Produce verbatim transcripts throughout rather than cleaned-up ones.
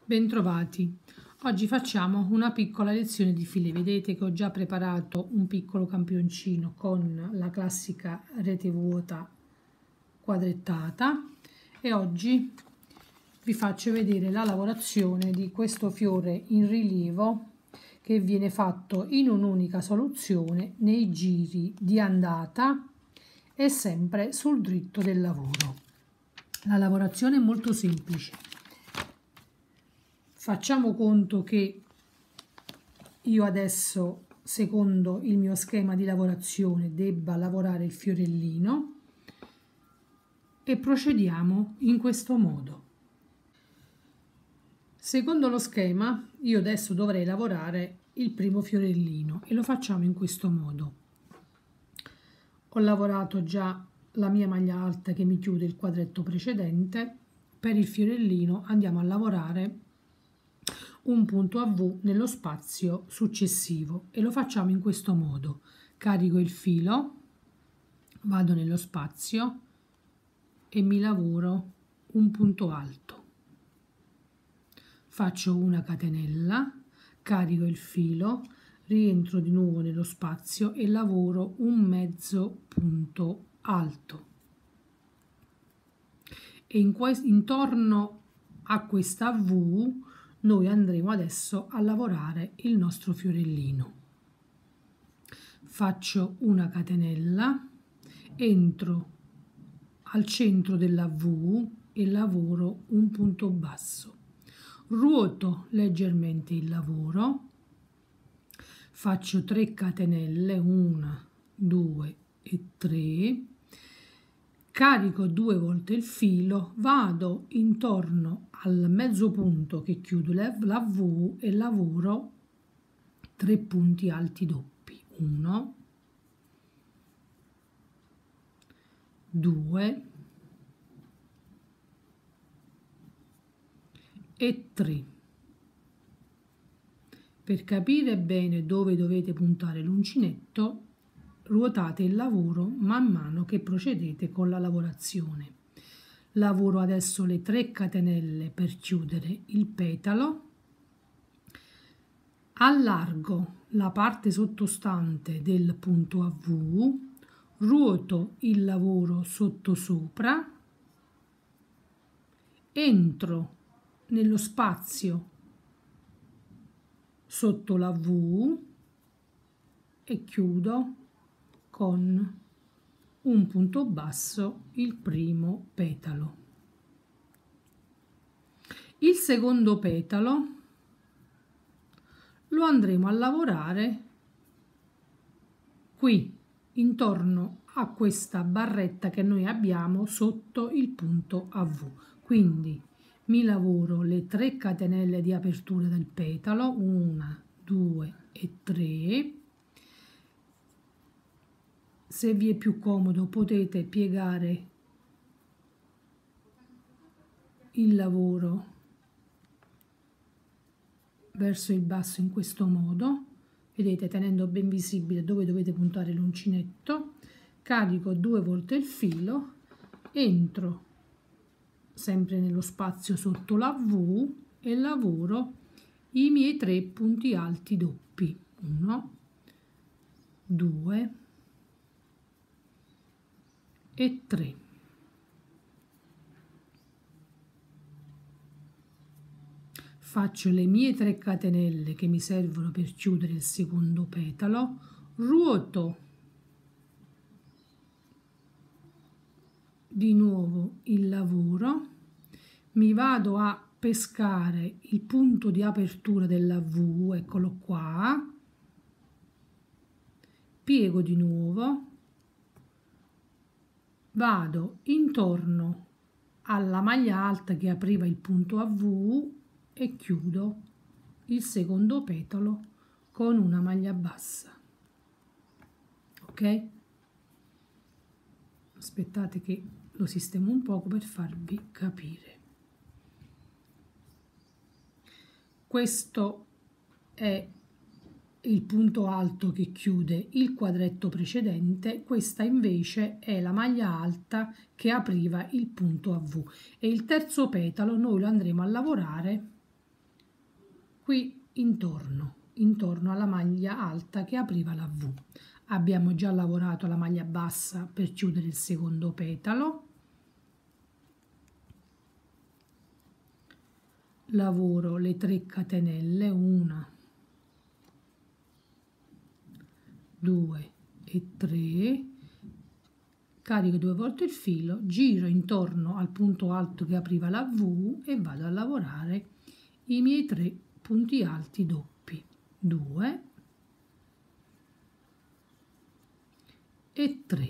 Bentrovati. Oggi facciamo una piccola lezione di file. Vedete che ho già preparato un piccolo campioncino con la classica rete vuota quadrettata e oggi vi faccio vedere la lavorazione di questo fiore in rilievo che viene fatto in un'unica soluzione nei giri di andata e sempre sul dritto del lavoro. La lavorazione è molto semplice. Facciamo conto che io adesso, secondo il mio schema di lavorazione, debba lavorare il fiorellino e procediamo in questo modo. Secondo lo schema, io adesso dovrei lavorare il primo fiorellino e lo facciamo in questo modo. Ho lavorato già la mia maglia alta che mi chiude il quadretto precedente. Per il fiorellino andiamo a lavorare un punto a V nello spazio successivo e lo facciamo in questo modo. Carico il filo, vado nello spazio e mi lavoro un punto alto. Faccio una catenella, carico il filo, rientro di nuovo nello spazio e lavoro un mezzo punto alto. E in intorno a questa V noi andremo adesso a lavorare il nostro fiorellino. Faccio una catenella, entro al centro della V e lavoro un punto basso. Ruoto leggermente il lavoro, faccio tre catenelle, una, due e tre, carico due volte il filo, vado intorno al mezzo punto che chiude la V e lavoro tre punti alti doppi, uno, due e tre. Per capire bene dove dovete puntare l'uncinetto, ruotate il lavoro man mano che procedete con la lavorazione. Lavoro adesso le tre catenelle per chiudere il petalo, allargo la parte sottostante del punto a V, ruoto il lavoro sottosopra, entro nello spazio sotto la V e chiudo con un punto basso il primo petalo. Il secondo petalo lo andremo a lavorare qui intorno a questa barretta che noi abbiamo sotto il punto a V. Quindi mi lavoro le tre catenelle di apertura del petalo, una, due e tre. Se vi è più comodo potete piegare il lavoro verso il basso in questo modo, vedete, tenendo ben visibile dove dovete puntare l'uncinetto. Carico due volte il filo, entro sempre nello spazio sotto la V e lavoro i miei tre punti alti doppi, uno, due e tre. Faccio le mie tre catenelle che mi servono per chiudere il secondo petalo, ruoto di nuovo il lavoro, mi vado a pescare il punto di apertura della V, eccolo qua, piego di nuovo, vado intorno alla maglia alta che apriva il punto a V e chiudo il secondo petalo con una maglia bassa. Ok? Aspettate che lo sistemo un poco per farvi capire. Questo è il punto alto che chiude il quadretto precedente, questa invece è la maglia alta che apriva il punto a V e il terzo petalo noi lo andremo a lavorare qui intorno, intorno alla maglia alta che apriva la V. Abbiamo già lavorato la maglia bassa per chiudere il secondo petalo. Lavoro le tre catenelle, una, due e tre, carico due volte il filo, giro intorno al punto alto che apriva la V e vado a lavorare i miei tre punti alti doppi, due e tre.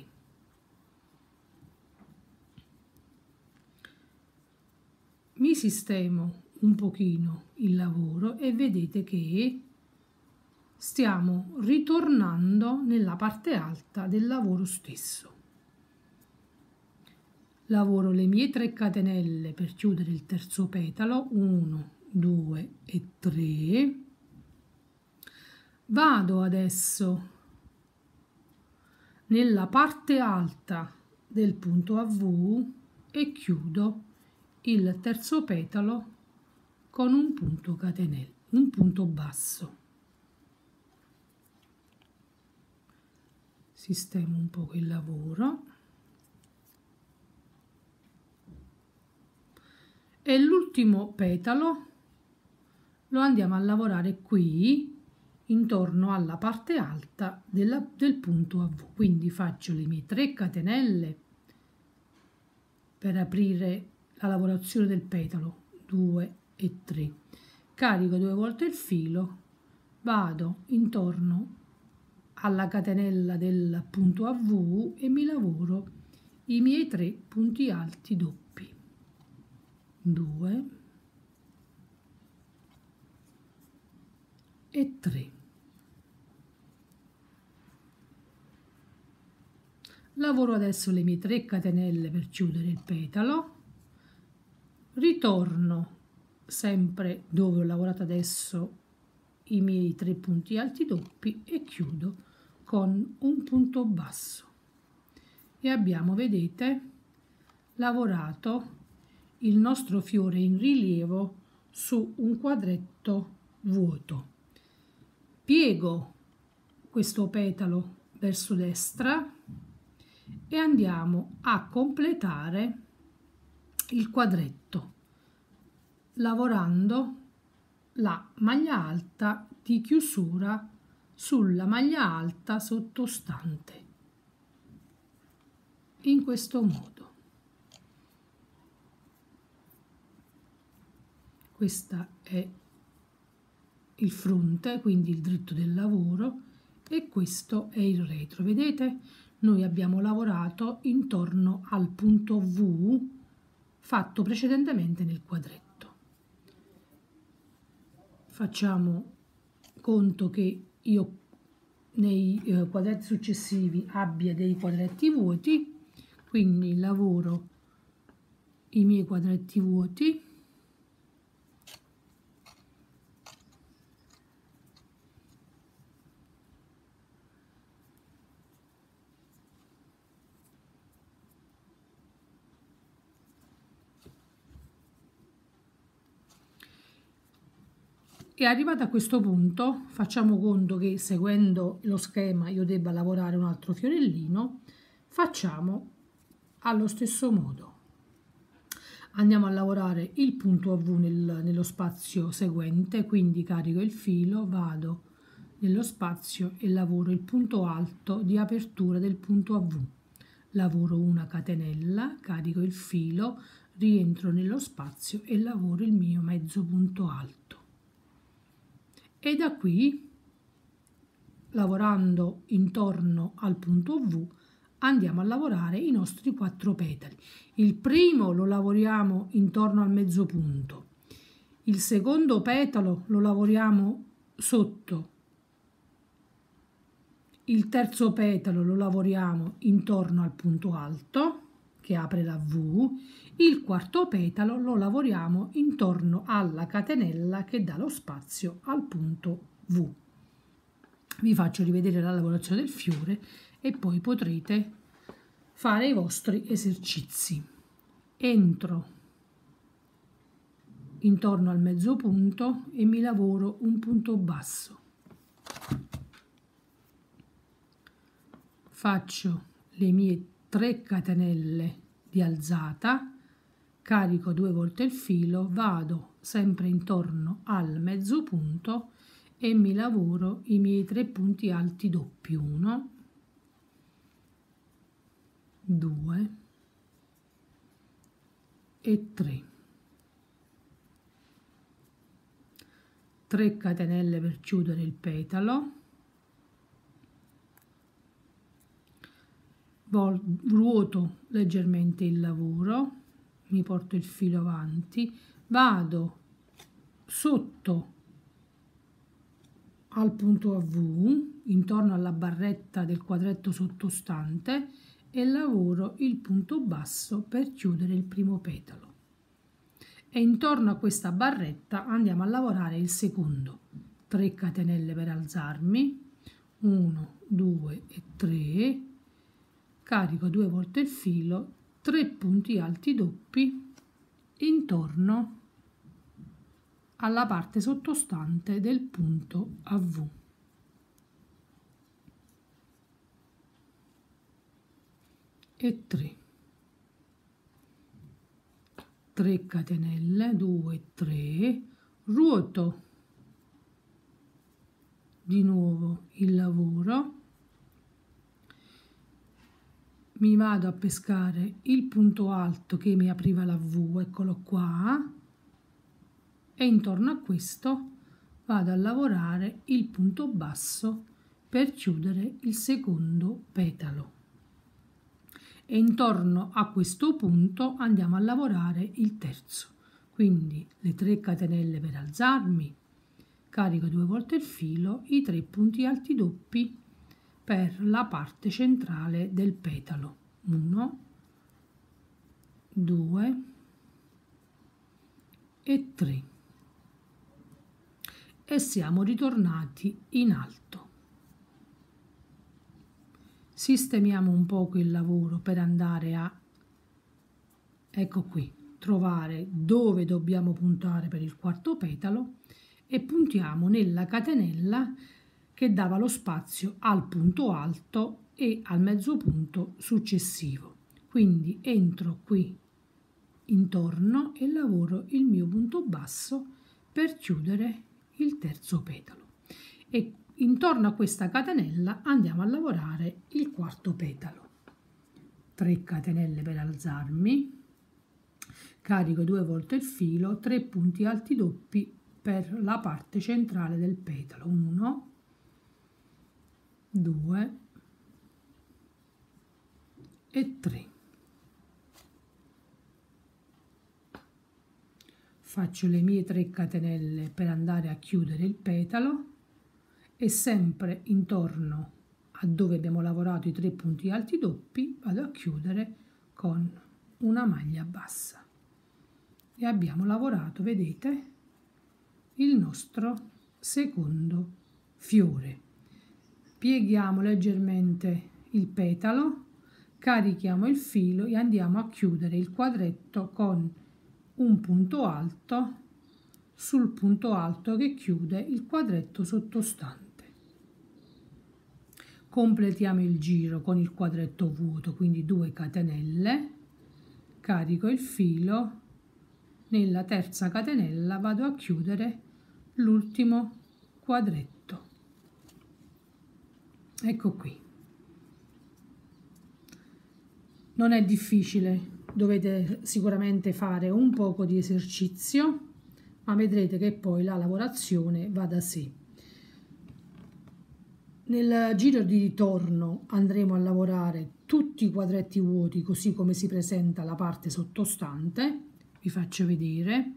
Mi sistemo un pochino il lavoro e vedete che stiamo ritornando nella parte alta del lavoro stesso. Lavoro le mie tre catenelle per chiudere il terzo petalo, uno, due e tre. Vado adesso nella parte alta del punto a V e chiudo il terzo petalo con un punto catenella, un punto basso. Sistemo un po' il lavoro e l'ultimo petalo lo andiamo a lavorare qui intorno alla parte alta della, del punto a V. Quindi faccio le mie tre catenelle per aprire la lavorazione del petalo, due e tre, carico due volte il filo, vado intorno alla catenella del punto a V e mi lavoro i miei tre punti alti doppi, due e tre. Lavoro adesso le mie tre catenelle per chiudere il petalo, ritorno sempre dove ho lavorato adesso i miei tre punti alti doppi e chiudo con un punto basso e abbiamo, vedete, lavorato il nostro fiore in rilievo su un quadretto vuoto. Piego questo petalo verso destra e andiamo a completare il quadretto lavorando la maglia alta di chiusura sulla maglia alta sottostante in questo modo. Questa è il fronte, quindi il dritto del lavoro, e questo è il retro. Vedete, noi abbiamo lavorato intorno al punto V fatto precedentemente nel quadretto. Facciamo conto che io nei eh, quadretti successivi abbia dei quadretti vuoti, quindi lavoro i miei quadretti vuoti e arrivato a questo punto facciamo conto che seguendo lo schema io debba lavorare un altro fiorellino. Facciamo allo stesso modo, andiamo a lavorare il punto a V nel, nello spazio seguente, quindi carico il filo, vado nello spazio e lavoro il punto alto di apertura del punto a V, lavoro una catenella, carico il filo, rientro nello spazio e lavoro il mio mezzo punto alto. E da qui, lavorando intorno al punto V, andiamo a lavorare i nostri quattro petali. Il primo lo lavoriamo intorno al mezzo punto, il secondo petalo lo lavoriamo sotto, il terzo petalo lo lavoriamo intorno al punto alto che apre la V, il quarto petalo lo lavoriamo intorno alla catenella che dà lo spazio al punto V. Vi faccio rivedere la lavorazione del fiore e poi potrete fare i vostri esercizi. Entro intorno al mezzo punto e mi lavoro un punto basso. Faccio le mie tre catenelle di alzata, carico due volte il filo, vado sempre intorno al mezzo punto e mi lavoro i miei tre punti alti doppi, uno, due e tre. tre catenelle per chiudere il petalo, ruoto leggermente il lavoro, mi porto il filo avanti, vado sotto al punto a V, intorno alla barretta del quadretto sottostante, e lavoro il punto basso per chiudere il primo petalo. E intorno a questa barretta andiamo a lavorare il secondo. tre catenelle per alzarmi, uno, due e tre, carico due volte il filo, tre punti alti doppi intorno alla parte sottostante del punto a V. E tre. tre catenelle, due, tre, ruoto di nuovo il lavoro, mi vado a pescare il punto alto che mi apriva la V, eccolo qua, e intorno a questo vado a lavorare il punto basso per chiudere il secondo petalo. E intorno a questo punto andiamo a lavorare il terzo, quindi le tre catenelle per alzarmi, carico due volte il filo, i tre punti alti doppi per la parte centrale del petalo, uno, due e tre, e siamo ritornati in alto. Sistemiamo un poco il lavoro per andare a, ecco qui, trovare dove dobbiamo puntare per il quarto petalo e puntiamo nella catenella che dava lo spazio al punto alto e al mezzo punto successivo. Quindi entro qui intorno e lavoro il mio punto basso per chiudere il terzo petalo. E intorno a questa catenella andiamo a lavorare il quarto petalo. tre catenelle per alzarmi, carico due volte il filo, tre punti alti doppi per la parte centrale del petalo, uno, due e tre. Faccio le mie tre catenelle per andare a chiudere il petalo e sempre intorno a dove abbiamo lavorato i tre punti alti doppi vado a chiudere con una maglia bassa. E abbiamo lavorato, vedete, il nostro secondo fiore. Pieghiamo leggermente il petalo, carichiamo il filo e andiamo a chiudere il quadretto con un punto alto sul punto alto che chiude il quadretto sottostante. Completiamo il giro con il quadretto vuoto, quindi due catenelle, carico il filo, nella terza catenella vado a chiudere l'ultimo quadretto. Ecco qui. Non è difficile, dovete sicuramente fare un poco di esercizio, ma vedrete che poi la lavorazione va da sé. Nel giro di ritorno andremo a lavorare tutti i quadretti vuoti così come si presenta la parte sottostante. Vi faccio vedere.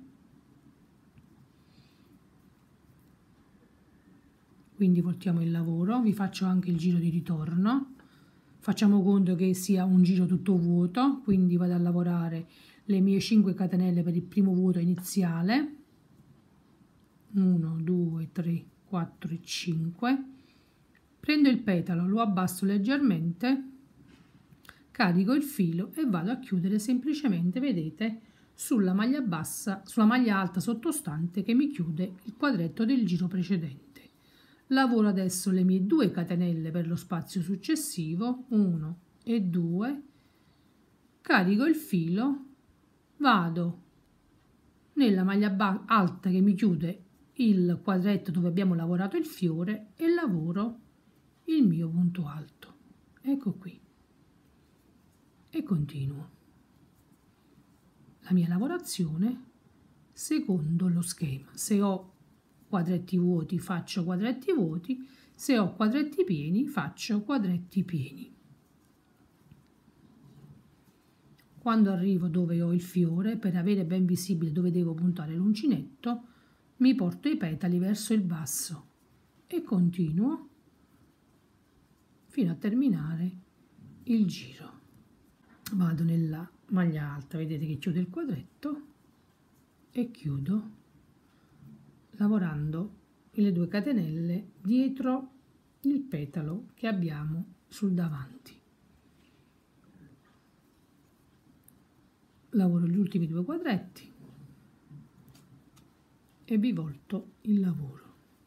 Quindi voltiamo il lavoro, vi faccio anche il giro di ritorno. Facciamo conto che sia un giro tutto vuoto, quindi vado a lavorare le mie cinque catenelle per il primo vuoto iniziale. uno, due, tre, quattro e cinque. Prendo il petalo, lo abbasso leggermente, carico il filo e vado a chiudere semplicemente, vedete, sulla maglia bassa, sulla maglia alta sottostante che mi chiude il quadretto del giro precedente. Lavoro adesso le mie due catenelle per lo spazio successivo, uno e due, carico il filo, vado nella maglia alta che mi chiude il quadretto dove abbiamo lavorato il fiore e lavoro il mio punto alto. Ecco qui. E continuo la mia lavorazione secondo lo schema. Se ho quadretti vuoti faccio quadretti vuoti, se ho quadretti pieni faccio quadretti pieni. Quando arrivo dove ho il fiore, per avere ben visibile dove devo puntare l'uncinetto, mi porto i petali verso il basso e continuo fino a terminare il giro. Vado nella maglia alta, vedete che chiudo il quadretto e chiudo lavorando le due catenelle dietro il petalo che abbiamo sul davanti. Lavoro gli ultimi due quadretti e vi volto il lavoro.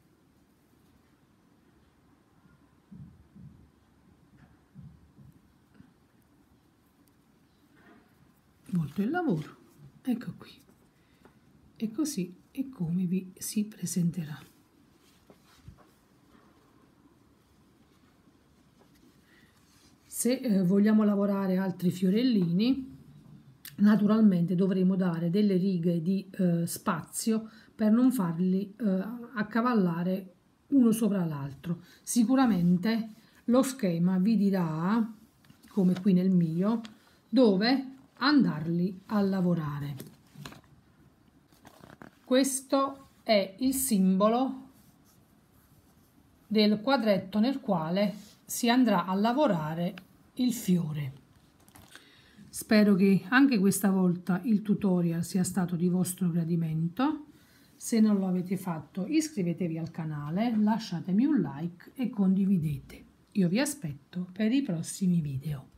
Volto il lavoro, ecco qui. E così è come vi si presenterà. Se eh, vogliamo lavorare altri fiorellini, naturalmente dovremo dare delle righe di eh, spazio per non farli eh, accavallare uno sopra l'altro. Sicuramente lo schema vi dirà, come qui nel mio, dove andarli a lavorare. Questo è il simbolo del quadretto nel quale si andrà a lavorare il fiore. Spero che anche questa volta il tutorial sia stato di vostro gradimento. Se non lo avete fatto, iscrivetevi al canale, lasciatemi un like e condividete. Io vi aspetto per i prossimi video.